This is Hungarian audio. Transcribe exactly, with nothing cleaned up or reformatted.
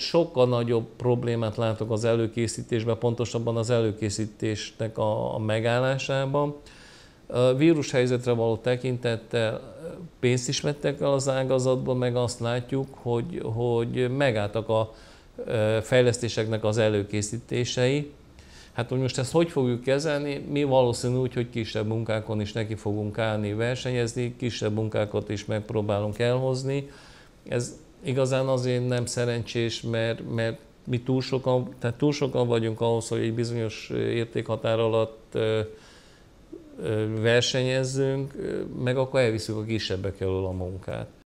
sokkal nagyobb problémát látok az előkészítésben, pontosabban az előkészítésnek a, a megállásában. A vírushelyzetre való tekintettel pénzt is vettek el az ágazatból, meg azt látjuk, hogy, hogy megálltak a fejlesztéseknek az előkészítései. Hát, hogy most ezt hogy fogjuk kezelni? Mi valószínű úgy, hogy kisebb munkákon is neki fogunk állni, versenyezni, kisebb munkákat is megpróbálunk elhozni. Ez igazán azért nem szerencsés, mert, mert mi túl sokan, tehát túl sokan vagyunk ahhoz, hogy egy bizonyos értékhatár alatt versenyezzünk, meg akkor elviszük a kisebbek elől a munkát.